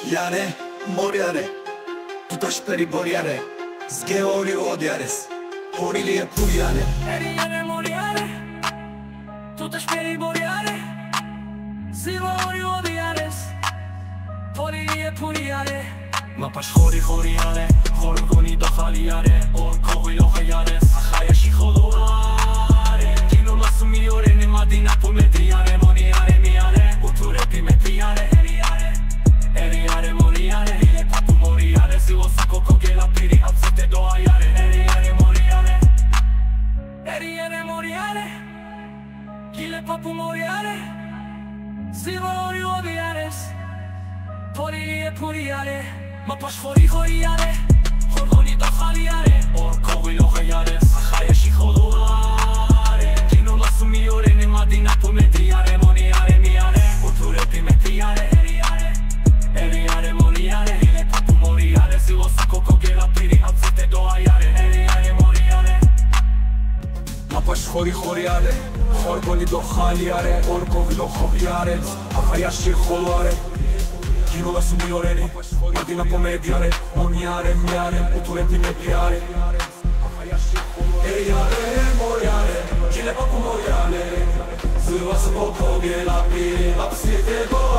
Iare, moriare, tutash periboriare, zgeori odiares, orilie puriare. Eriare moriare, tutash periboriare, zgeori odiares, orilie puriare. Ma pashkhori khoriare, khorgoni dakhaliare, or kogi lohayares, khayashi kholoare. Kino masumiore ne madina pomediare, moriare miare, uture pimepiare. Eriare moriare, ile papu moriare, si lo sako koge la piri apsete doaiare. Eriare moriare, eriare moriare, ile papu moriare, si lo odiares, porie puriare. Ma pashkhori khoriare, khorgoni dakhaliare, or kogi lohayares, khayashi kholoare. Kino masumiore ne madina pomediare, moriare miare, uture pimepiare. Eriare moriare, ile papu moriare, si lo sako koge la piri apsete doaiare. Eriare moriare, Ma pashkhori khoriare, khorgoni dakhaliare, or kogi lohayares, khayashi kholoare. Kino masumiore, madina pomediare, moriare miare, uture pimepiare. Eriare moriare, ile papu moriare, si lo sako koge la piri apsete doaiare.